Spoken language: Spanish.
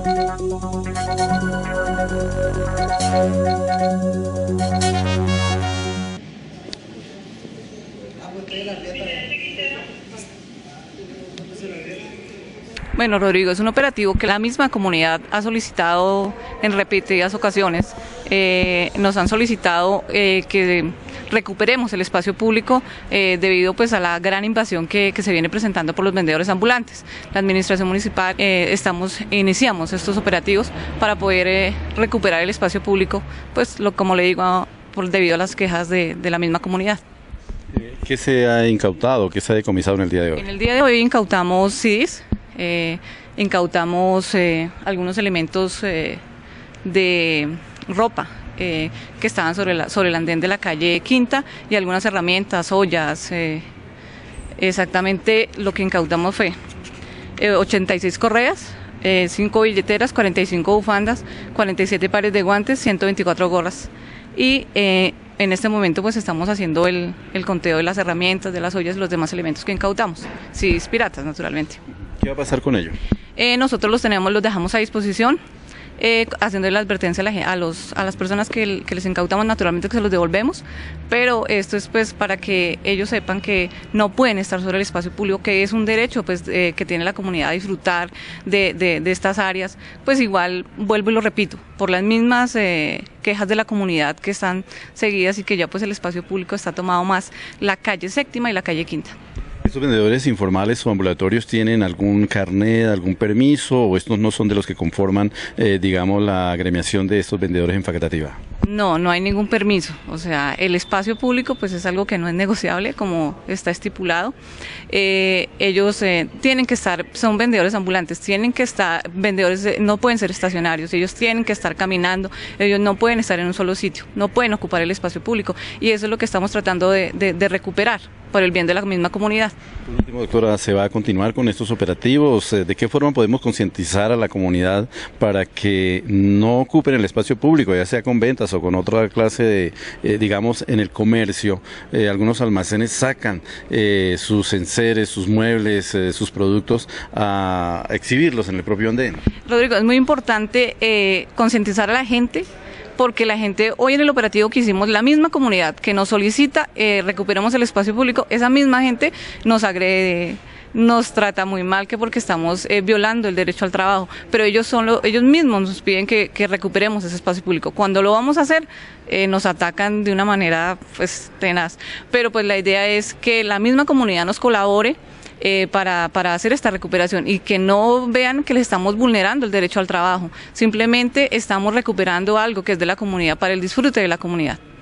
Bueno, Rodrigo, es un operativo que la misma comunidad ha solicitado en repetidas ocasiones. Nos han solicitado que recuperemos el espacio público debido pues a la gran invasión que se viene presentando por los vendedores ambulantes. La administración municipal iniciamos estos operativos para poder recuperar el espacio público, pues como le digo, debido a las quejas de la misma comunidad. ¿Qué se ha incautado, qué se ha decomisado en el día de hoy? En el día de hoy incautamos CDs, incautamos algunos elementos de ropa que estaban sobre el andén de la calle Quinta y algunas herramientas, ollas. Exactamente lo que incautamos fue 86 correas, 5 billeteras, 45 bufandas, 47 pares de guantes, 124 gorras. Y en este momento pues estamos haciendo el conteo de las herramientas, de las ollas y los demás elementos que incautamos, CDs piratas naturalmente. ¿Qué va a pasar con ello? Nosotros los dejamos a disposición, haciendo la advertencia a las personas que les incautamos, naturalmente que se los devolvemos, pero esto es pues para que ellos sepan que no pueden estar sobre el espacio público, que es un derecho pues que tiene la comunidad a disfrutar de estas áreas. Pues igual, vuelvo y lo repito, por las mismas quejas de la comunidad que están seguidas y que ya pues el espacio público está tomado más la calle Séptima y la calle Quinta. ¿Estos vendedores informales o ambulatorios tienen algún carnet, algún permiso, o estos no son de los que conforman, digamos, la agremiación de estos vendedores en Facatativá? No, no hay ningún permiso. O sea, el espacio público pues es algo que no es negociable, como está estipulado. Ellos tienen que estar, son vendedores ambulantes, tienen que estar, vendedores no pueden ser estacionarios, ellos tienen que estar caminando, ellos no pueden estar en un solo sitio, no pueden ocupar el espacio público, y eso es lo que estamos tratando de recuperar por el bien de la misma comunidad. Por último, doctora, ¿se va a continuar con estos operativos? ¿De qué forma podemos concientizar a la comunidad para que no ocupen el espacio público, ya sea con ventas o con otra clase de, digamos, en el comercio? Algunos almacenes sacan sus enseres, sus muebles, sus productos a exhibirlos en el propio andén. Rodrigo, es muy importante concientizar a la gente, porque la gente hoy en el operativo que hicimos, la misma comunidad que nos solicita recuperemos el espacio público, esa misma gente nos agrede, nos trata muy mal, que porque estamos violando el derecho al trabajo, pero ellos mismos nos piden que recuperemos ese espacio público. Cuando lo vamos a hacer, nos atacan de una manera pues tenaz, pero pues la idea es que la misma comunidad nos colabore para hacer esta recuperación y que no vean que les estamos vulnerando el derecho al trabajo, simplemente estamos recuperando algo que es de la comunidad para el disfrute de la comunidad.